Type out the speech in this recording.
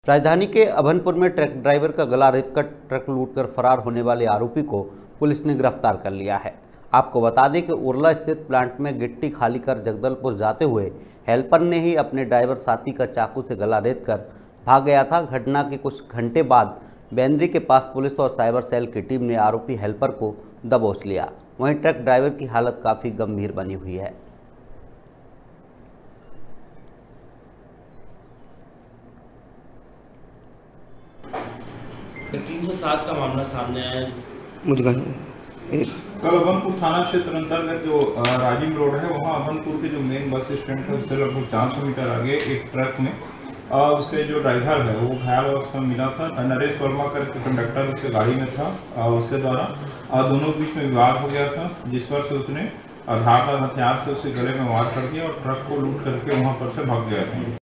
राजधानी के अभनपुर में ट्रक ड्राइवर का गला रेतकर ट्रक लूटकर फरार होने वाले आरोपी को पुलिस ने गिरफ्तार कर लिया है। आपको बता दें कि उरला स्थित प्लांट में गिट्टी खाली कर जगदलपुर जाते हुए हेल्पर ने ही अपने ड्राइवर साथी का चाकू से गला रेतकर भाग गया था। घटना के कुछ घंटे बाद बेंद्री के पास पुलिस और साइबर सेल की टीम ने आरोपी हेल्पर को दबोच लिया। वहीं ट्रक ड्राइवर की हालत काफ़ी गंभीर बनी हुई है। 307 का मामला सामने आया है। कल अभनपुर थाना क्षेत्र अंतर्गत जो राजीव रोड है वहाँ अभनपुर के जो मेन बस स्टैंड है उससे लगभग 400 मीटर आगे एक ट्रक में उसके जो ड्राइवर है वो घायल अवस्था में मिला था। नरेश वर्मा करके कंडक्टर उसके गाड़ी में था। उसके द्वारा दोनों के बीच में विवाद हो गया था, जिस पर से उसने धारदार हथियार से उसके गले में वार कर दिया और ट्रक को लूट करके वहाँ पर से भाग गया था।